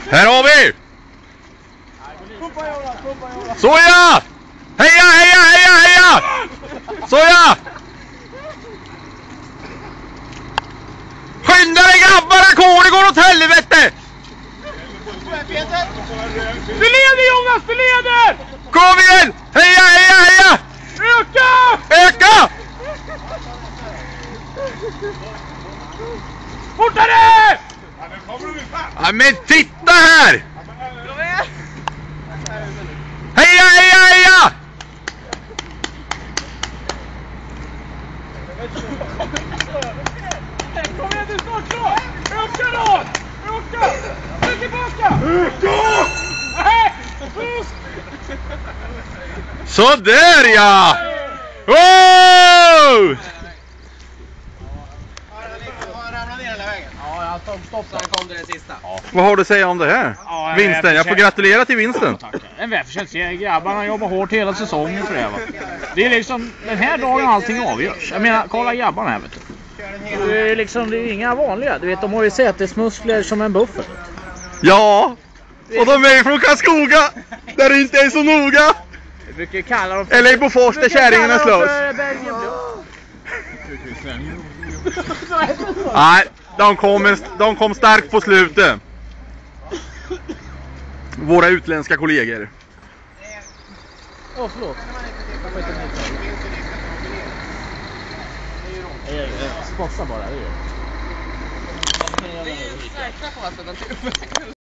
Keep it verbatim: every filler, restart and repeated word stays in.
Här har vi! Såja! Heja, heja, heja, heja! Såja! Skynda dig grabbar, det går åt helvete! Du leder Jonas, du leder! Kom igen! Heja, heja, heja! Öka! Öka! Fortare! Ja, men titta här! Heja, heja, heja! Kom igen, du snart så! Öka då! Öka! Gå tillbaka! Öka! Så där ja! Wow! Ja, jag tog stopp så han kom till det sista. Ja. Vad har du att säga om det här? Ja, jag vinsten, jag får gratulera till vinsten. Tack. En välförtjänt seger. Grabbarna jobbar hårt hela säsongen för det, va? Det är liksom den här dagen allting avgörs. Jag menar, kolla grabbarna här, vet du. Det är liksom, det är inga vanliga. Du vet, de har ju sätesmuskler som en buffert. Ja, och de är från Karlskoga, där det inte är så noga. Vi brukar kalla dem för... Eller i Bofors, där kärringarna slåss. Nej, de kom, de kom starkt på slutet. Våra utländska kollegor. Åh, oh, förlåt. Jag får inte med sig. Jag spotsar bara, det gör jag.